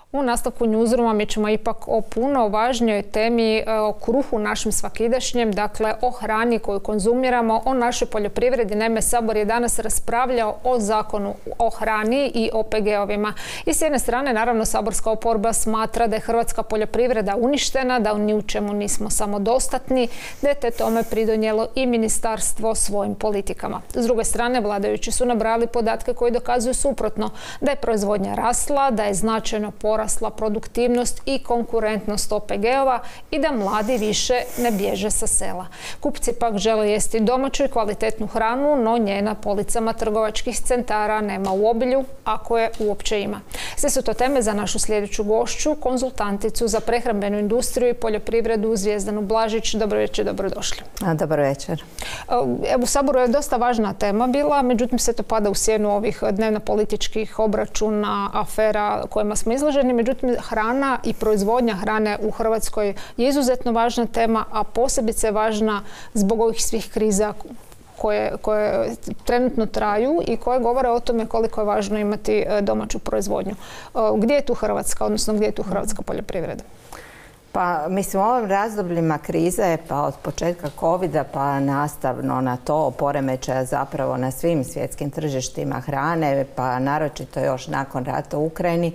U nastavku Newsrooma mi ćemo ipak o puno važnijoj temi, o kruhu našem svakidašnjem, dakle o hrani koju konzumiramo, o našoj poljoprivredi. Naime, Sabor je danas raspravljao o zakonu o hrani i OPG-ovima. I s jedne strane, naravno, saborska oporba smatra da je hrvatska poljoprivreda uništena, da ni u čemu nismo samodostatni, da je te tome pridonijelo i ministarstvo svojim politikama. S druge strane, vladajući su nabrali podatke koji dokazuju suprotno, da je proizvodnja rasla, da je značajno porasla produktivnost i konkurentnost OPG-ova i da mladi više ne bježe sa sela. Kupci pak žele jesti domaću i kvalitetnu hranu, no nje na policama trgovačkih centara nema u obilju, ako je uopće ima. Sve su to teme za našu sljedeću gošću, konzultanticu za prehrambenu industriju i poljoprivredu Zvijezdanu Blažić. Dobro večer, dobrodošli. Dobar večer. U Saboru je dosta važna tema bila, međutim sve to pada u sjenu ovih dnevno-političkih obračuna, afera kojima smo izloženi. Međutim, hrana i proizvodnja hrane u Hrvatskoj je izuzetno važna tema, a posebice važna zbog ovih svih kriza koje trenutno traju i koje govore o tome koliko je važno imati domaću proizvodnju. Gdje je tu Hrvatska, odnosno gdje je tu hrvatska poljoprivreda? Pa, mislim, u ovim razdobljima krize, pa od početka covida pa nastavno na to poremećaja zapravo na svim svjetskim tržištima hrane, pa naročito još nakon rata u Ukrajini,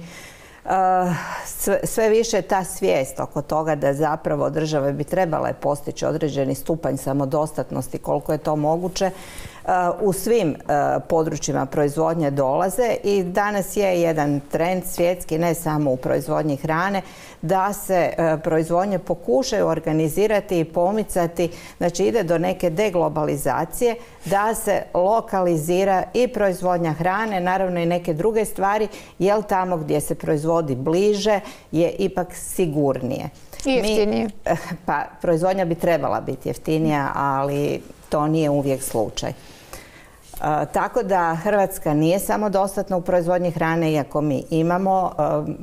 sve više je ta svijest oko toga da zapravo države bi trebale postići određeni stupanj samodostatnosti koliko je to moguće. U svim područjima proizvodnje dolaze i danas je jedan trend svjetski, ne samo u proizvodnji hrane, da se proizvodnje pokušaju organizirati i pomicati, znači ide do neke deglobalizacije, da se lokalizira i proizvodnja hrane, naravno i neke druge stvari, jer tamo gdje se proizvodi bliže je ipak sigurnije. I jeftinije. Pa proizvodnja bi trebala biti jeftinija, ali to nije uvijek slučaj. Tako da Hrvatska nije samodostatna u proizvodnji hrane, iako mi imamo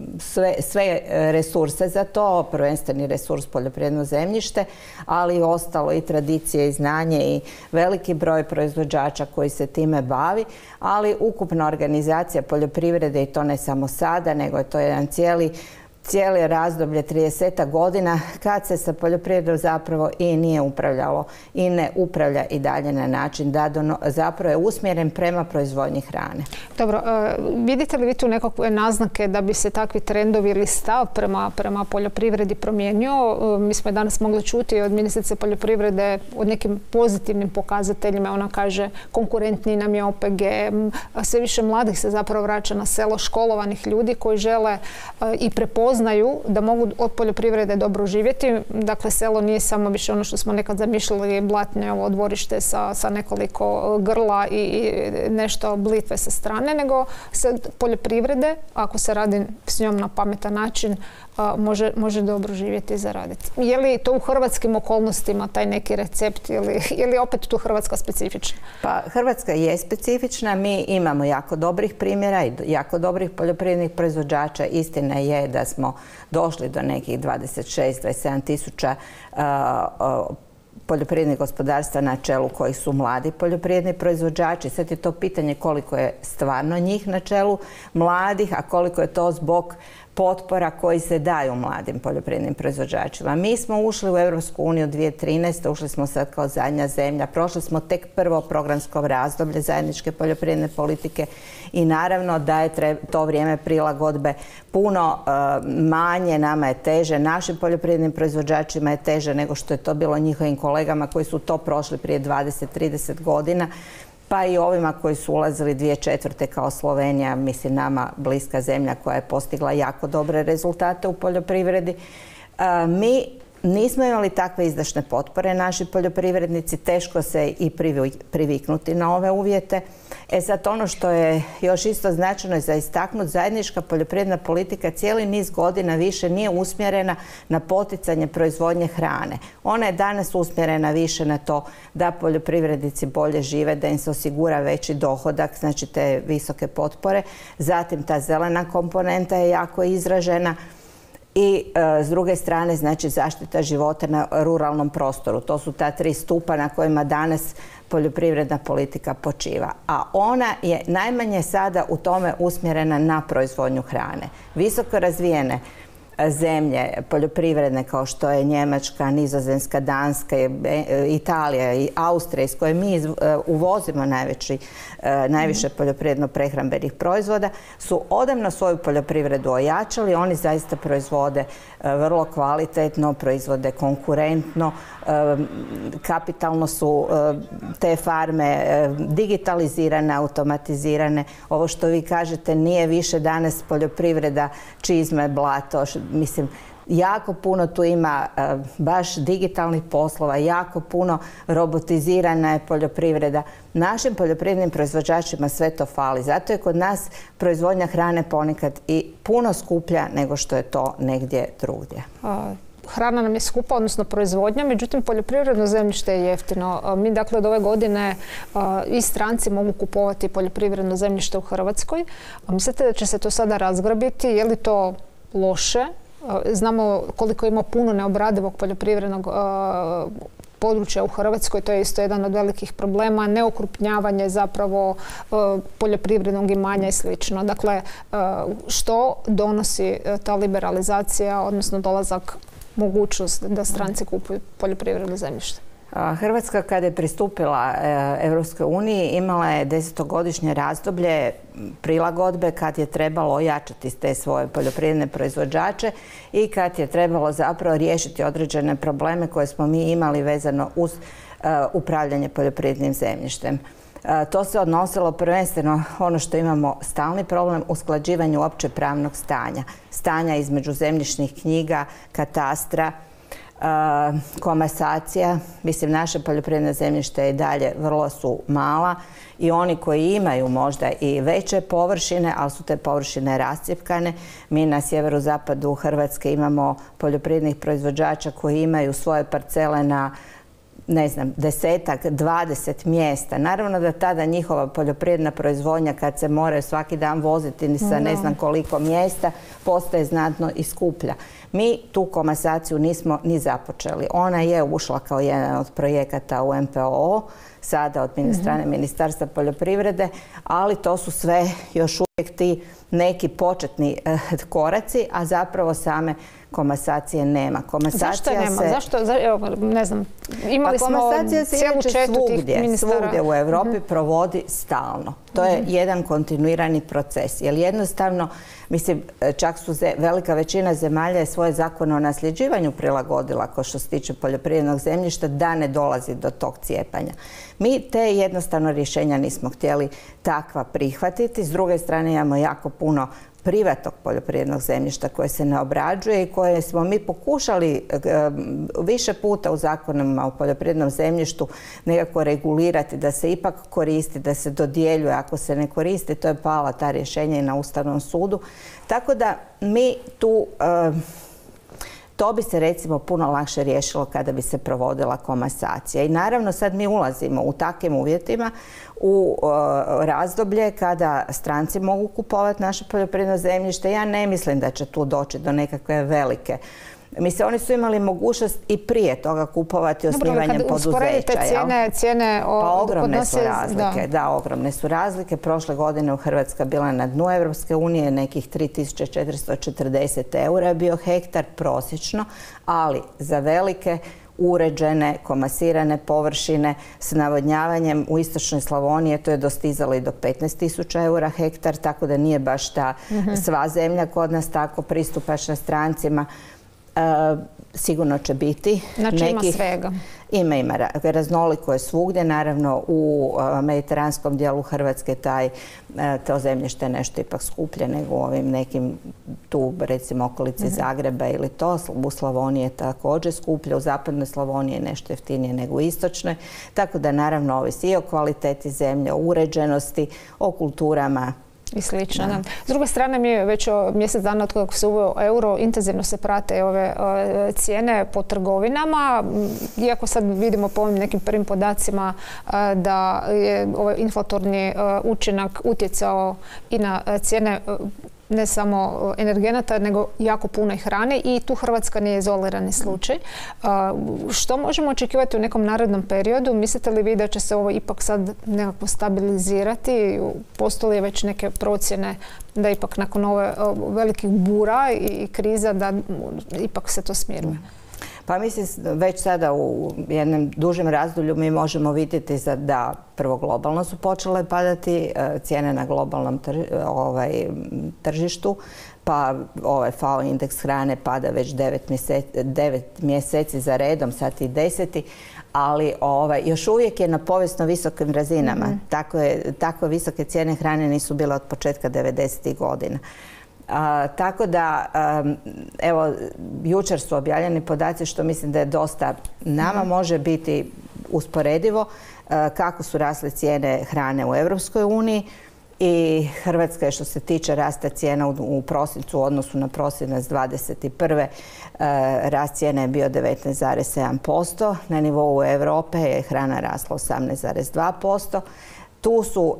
sve resurse za to, prvenstveni resurs poljoprivredno zemljište, ali i ostalo i tradicije i znanje i veliki broj proizvođača koji se time bavi, ali ukupna organizacija poljoprivrede, i to ne samo sada, nego je to jedan cijeli razdoblje 30 godina kad se sa poljoprivredom zapravo i nije upravljalo i ne upravlja i dalje na način da zapravo je usmjeren prema proizvodnji hrane. Dobro, vidite li vi tu nekakve naznake da bi se takvi trendovi ili stav prema poljoprivredi promijenio? Mi smo danas mogli čuti od ministrice poljoprivrede o nekim pozitivnim pokazateljima. Ona kaže konkurentniji nam je OPG, sve više mladih se zapravo vraća na selo, školovanih ljudi koji žele i prepoznaju da mogu od poljoprivrede dobro živjeti. Dakle, selo nije samo više ono što smo nekad zamišljali, blatnje, ovo dvorište sa nekoliko grla i nešto blitve sa strane, nego se poljoprivrede, ako se radi s njom na pametan način, može dobro živjeti i zaraditi. Je li to u hrvatskim okolnostima taj neki recept ili opet tu Hrvatska specifična? Pa Hrvatska je specifična. Mi imamo jako dobrih primjera i jako dobrih poljoprivrednih proizvođača. Istina je da smo došli do nekih 26-27 tisuća poljoprivrednih gospodarstva na čelu kojih su mladi poljoprivredni proizvođači. Sad je to pitanje koliko je stvarno njih na čelu mladih, a koliko je to zbog potpora koji se daju mladim poljoprivrednim proizvođačima. Mi smo ušli u Europsku uniju 2013. Ušli smo sad kao zadnja zemlja. Prošli smo tek prvo programsko razdoblje zajedničke poljoprivredne politike i naravno da je to vrijeme prilagodbe puno manje, nama je teže, našim poljoprivrednim proizvođačima je teže nego što je to bilo njihovim kolegama koji su to prošli prije 20-30 godina. Pa i ovima koji su ulazili 2004. kao Slovenija, mislim nama bliska zemlja koja je postigla jako dobre rezultate u poljoprivredi. Mi nismo imali takve izdašne potpore, naši poljoprivrednici, teško se i priviknuti na ove uvjete. Sad ono što je još isto značajno za istaknuti, zajednička poljoprivredna politika cijeli niz godina više nije usmjerena na poticanje proizvodnje hrane. Ona je danas usmjerena više na to da poljoprivrednici bolje žive, da im se osigura veći dohodak, znači te visoke potpore. Zatim ta zelena komponenta je jako izražena. i s druge strane znači zaštita života na ruralnom prostoru. To su ta 3 stupa na kojima danas poljoprivredna politika počiva. A ona je najmanje sada u tome usmjerena na proizvodnju hrane. Visoko razvijene zemlje poljoprivredne kao što je Njemačka, Nizozemska, Danska, Italija i Austrija iz koje mi uvozimo najviše poljoprivredno-prehrambenih proizvoda su odavno svoju poljoprivredu ojačali. Oni zaista proizvode vrlo kvalitetno, proizvode konkurentno, kapitalno su te farme digitalizirane, automatizirane. Ovo što vi kažete nije više danas poljoprivreda čizme, blato. Mislim, jako puno tu ima baš digitalnih poslova, jako puno robotizirana je poljoprivreda. Našim poljoprivrednim proizvođačima sve to fali. Zato je kod nas proizvodnja hrane ponekad i puno skuplja nego što je to negdje drugdje. Hrana nam je skupa, odnosno proizvodnja, međutim poljoprivredno zemljište je jeftino. Mi dakle od ove godine i stranci mogu kupovati poljoprivredno zemljište u Hrvatskoj. Mislite da će se to sada razgrabiti? Je li to loše? Znamo koliko ima puno neobradivog poljoprivrednog područja u Hrvatskoj, to je isto jedan od velikih problema, neokrupnjavanje zapravo poljoprivrednog imanja i slično. Dakle, što donosi ta liberalizacija, odnosno dolazak, mogućnost da stranci kupuju poljoprivredno zemljište? Hrvatska kada je pristupila Europskoj uniji imala je 10-godišnje razdoblje prilagodbe kad je trebalo ojačati te svoje poljoprivredne proizvođače i kad je trebalo zapravo riješiti određene probleme koje smo mi imali vezano uz upravljanje poljoprivrednim zemljištem. To se odnosilo prvenstveno ono što imamo stalni problem usklađivanju opće pravnog stanja između zemljišnih knjiga, katastra, komasacija. Mislim, naše poljoprivredne zemljište i dalje vrlo su mala i oni koji imaju možda i veće površine, ali su te površine rascjepkane. Mi na sjeverozapadu Hrvatske imamo poljoprivrednih proizvođača koji imaju svoje parcele na 10-ak, 20 mjesta. Naravno da tada njihova poljoprivredna proizvodnja kad se moraju svaki dan voziti sa ne znam koliko mjesta postaje znatno i skuplja. Mi tu komasaciju nismo ni započeli. Ona je ušla kao jedan od projekata u MPO, sada od strane Ministarstva poljoprivrede, ali to su sve još uvijek ti neki početni koraci, a zapravo same komasacije nema. Zašto je nema? Zašto? Ne znam. Imali smo cijelu četu tih ministara. Svugdje u Europi provodi stalno. To je jedan kontinuirani proces. Jer jednostavno, mislim, čak su velika većina zemalja je svoje zakone o nasljeđivanju prilagodila kao što se tiče poljoprivrednog zemljišta da ne dolazi do tog cijepanja. Mi te jednostavno rješenja nismo htjeli takva prihvatiti. S druge strane imamo jako puno privatnog poljoprivrednog zemljišta koje se ne obrađuje i koje smo mi pokušali više puta u zakonima o poljoprivrednom zemljištu nekako regulirati da se ipak koristi, da se dodjeljuje. Ako se ne koristi, to je pala ta rješenja i na Ustavnom sudu. Tako da mi tu to bi se recimo puno lakše riješilo kada bi se provodila komasacija. I naravno sad mi ulazimo u takvim uvjetima u razdoblje kada stranci mogu kupovati naše poljoprivredno zemljište. Ja ne mislim da će tu doći do nekakve velike. Mislim, oni su imali mogućnost i prije toga kupovati osnivanjem poduzeća. Cijene pa ogromne su razlike. Da, ogromne su razlike. Prošle godine u Hrvatska bila na dnu Europske unije, nekih 3440 eura je bio hektar prosječno, ali za velike uređene, komasirane površine s navodnjavanjem u istočnoj Slavoniji to je dostizalo i do 15.000 eura hektar, tako da nije baš ta sva zemlja kod nas tako pristupačna strancima. Sigurno će biti. Znači ima svega. Ima. Raznoliko je svugdje. Naravno u mediteranskom dijelu Hrvatske to zemljište je nešto ipak skuplje nego u ovim nekim tu recimo okolici Zagreba ili to. U Slavoniji je također skuplje. U zapadnoj Slavoniji je nešto jeftinije nego u istočnoj. Tako da naravno ovisi i o kvaliteti zemlje, o uređenosti, o kulturama i slično. S druge strane, mi već mjesec dana od kako se uveo euro intenzivno se prate ove cijene po trgovinama. Iako sad vidimo po ovim nekim prvim podacima da je ovaj inflatorni učinak utjecao i na cijene ne samo energenata, nego jako puno i hrane i tu Hrvatska nije izolirani slučaj. Što možemo očekivati u nekom narednom periodu? Mislite li vi da će se ovo ipak sad nekako stabilizirati? Postoje li već neke procjene da ipak nakon ove velikih bura i kriza da ipak se to smiruje? Pa mislim, već sada u jednom dužem razdoblju mi možemo vidjeti da prvo globalno su počele padati cijene na globalnom tržištu, pa FAO indeks hrane pada već 9 mjeseci za redom, sad i 10. Ali još uvijek je na povijesno visokim razinama. Tako visoke cijene hrane nisu bile od početka 90. godina. Tako da, evo, jučer su objavljeni podaci što mislim da je dosta nama može biti usporedivo kako su rasle cijene hrane u Europskoj uniji i Hrvatska je što se tiče rasta cijena u prosincu u odnosu na prosinac 2021. Rast cijene je bio 19,7%. Na nivou Europe je hrana rasla 18,2%. Tu su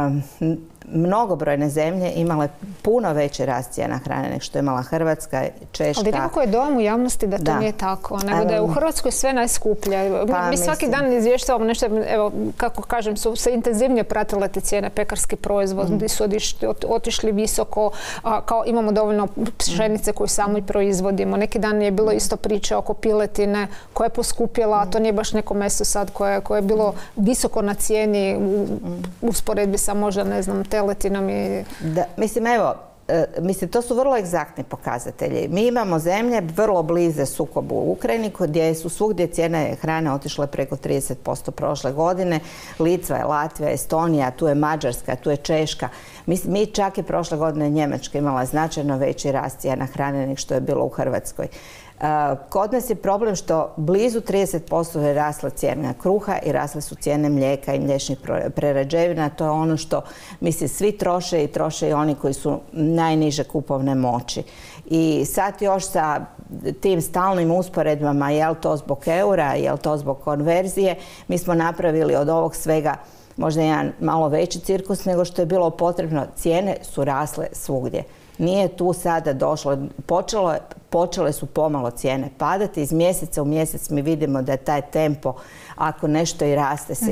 mnogobrojne zemlje imale puno veći rast cijena hrane nego što je imala Hrvatska, Češka. Ali nekako je dojam u javnosti da to nije tako, nego da je u Hrvatskoj sve najskuplje. Mi svaki dan izvještavamo nešto, evo, kako kažem, su se intenzivnije pratile te cijene, pekarski proizvodi su otišli visoko, kao imamo dovoljno pšenice koju sami proizvodimo. Neki dan je bilo isto priče oko piletine koja je poskupjela, a to nije baš neko meso sad koje je bilo visoko na cijeni u usporedbi sa možda, ne znam, teletinom i... Mislim, evo, to su vrlo egzaktni pokazatelji. Mi imamo zemlje vrlo blize sukobu u Ukrajini gdje su svugdje cijene hrane otišle preko 30% prošle godine. Litva, Latvija, Estonija, tu je Mađarska, tu je Češka. Mi čak i prošle godine Njemačka imala značajno veći rast cijena hrane nego što je bilo u Hrvatskoj. Kod nas je problem što blizu 30% je rasla cijena kruha i rasle su cijene mlijeka i mliječnih prerađevina. To je ono što svi troše i troše i oni koji su najniže kupovne moći. I sad još sa tim stalnim usporedbama, je li to zbog eura, je li to zbog konverzije, mi smo napravili od ovog svega možda jedan malo veći cirkus nego što je bilo potrebno. Cijene su rasle svugdje. Nije tu sada došlo, počele su pomalo cijene padati. Iz mjeseca u mjesec mi vidimo da je taj tempo, ako nešto i raste se,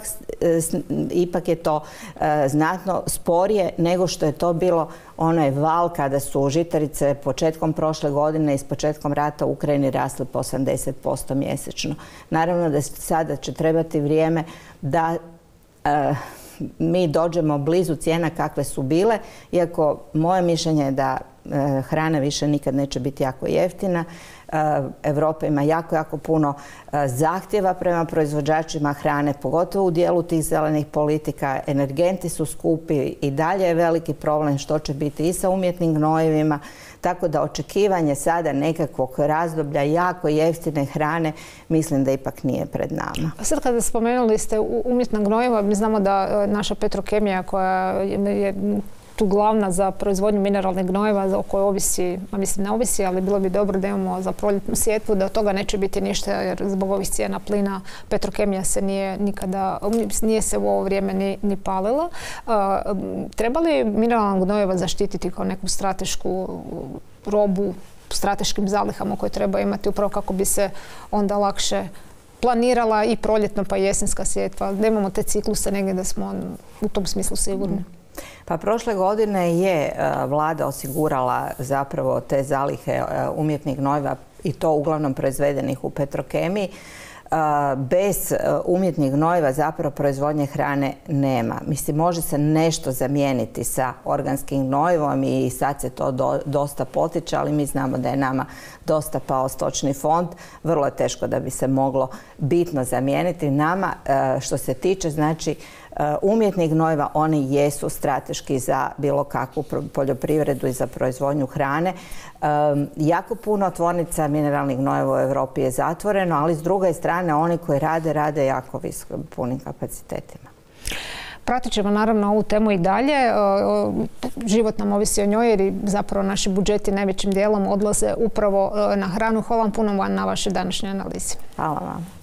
ipak je to znatno sporije nego što je to bilo onaj val kada su žitarice početkom prošle godine i s početkom rata u Ukrajini rasle po 80% mjesečno. Naravno da sada će trebati vrijeme da mi dođemo blizu cijena kakve su bile, iako moje mišljenje je da hrana više nikad neće biti jako jeftina. Europa ima jako puno zahtjeva prema proizvođačima hrane, pogotovo u dijelu tih zelenih politika. Energenti su skupi i dalje je veliki problem što će biti i sa umjetnim gnojivima. Tako da očekivanje sada nekakvog razdoblja jako jeftine hrane mislim da ipak nije pred nama. Sad kada spomenuli ste umjetna gnojiva, mi znamo da naša Petrokemija koja je tu glavna za proizvodnju mineralnih gnojiva o kojoj ovisi, a mislim ne ovisi, ali bilo bi dobro da imamo za proljetnu sjetvu, da od toga neće biti ništa jer zbog ovih cijena plina Petrokemija se nije se u ovo vrijeme ni palila. Treba li mineralna gnojiva zaštititi kao neku stratešku robu, strateškim zalihama koje treba imati upravo kako bi se onda lakše planirala i proljetna pa i jesenska sjetva, da imamo te cikluse negdje da smo u tom smislu sigurni? Pa prošle godine je vlada osigurala zapravo te zalihe umjetnih gnojiva i to uglavnom proizvedenih u Petrokemiji. Bez umjetnih gnojiva zapravo proizvodnje hrane nema. Mislim, može se nešto zamijeniti sa organskim gnojivom i sad se to dosta potiče, ali mi znamo da je nama dosta pao stočni fond. Vrlo je teško da bi se moglo bitno zamijeniti. Nama, što se tiče, znači, umjetnih gnojiva, oni jesu strateški za bilo kakvu poljoprivredu i za proizvodnju hrane. Jako puno tvornica mineralnih gnojeva u Europi je zatvoreno, ali s druge strane oni koji rade jako punim kapacitetima. Pratit ćemo naravno ovu temu i dalje. Život nam ovisi o njoj jer zapravo naši budžeti najvećim dijelom odlaze upravo na hranu. Hvala vam puno na vašoj današnjoj analizi. Hvala vam.